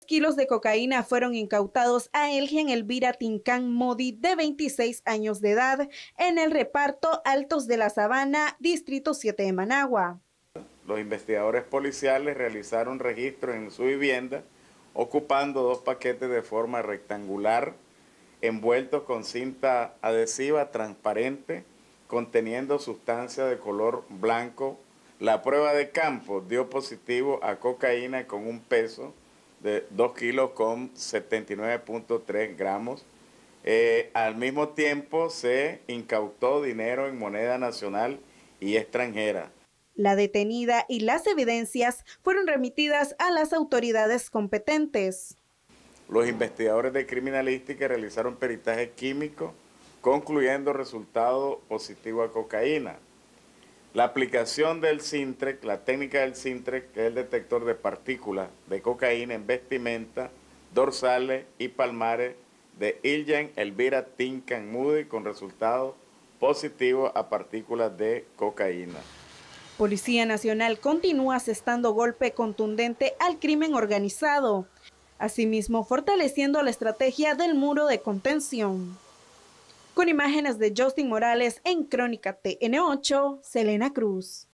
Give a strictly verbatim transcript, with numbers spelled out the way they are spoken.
Kilos de cocaína fueron incautados a Elgian Elvira Tincán Modi, de veintiséis años de edad, en el reparto Altos de la Sabana, Distrito siete de Managua. Los investigadores policiales realizaron registro en su vivienda, ocupando dos paquetes de forma rectangular, envueltos con cinta adhesiva transparente, conteniendo sustancia de color blanco. La prueba de campo dio positivo a cocaína con un peso de dos kilos con setenta y nueve punto tres gramos. Eh, al mismo tiempo se incautó dinero en moneda nacional y extranjera. La detenida y las evidencias fueron remitidas a las autoridades competentes. Los investigadores de criminalística realizaron peritaje químico, concluyendo resultado positivo a cocaína. La aplicación del Sintrec, la técnica del Sintrec, que es el detector de partículas de cocaína en vestimenta, dorsales y palmares de Elgian Elvira Tincán Modi, con resultado positivo a partículas de cocaína. Policía Nacional continúa asestando golpe contundente al crimen organizado, asimismo fortaleciendo la estrategia del muro de contención. Con imágenes de Justin Morales en Crónica T N ocho, Selena Cruz.